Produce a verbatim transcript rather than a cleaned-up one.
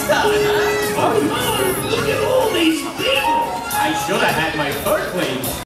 done, huh? Oh, look at all these people. I should have had my foot cleaned.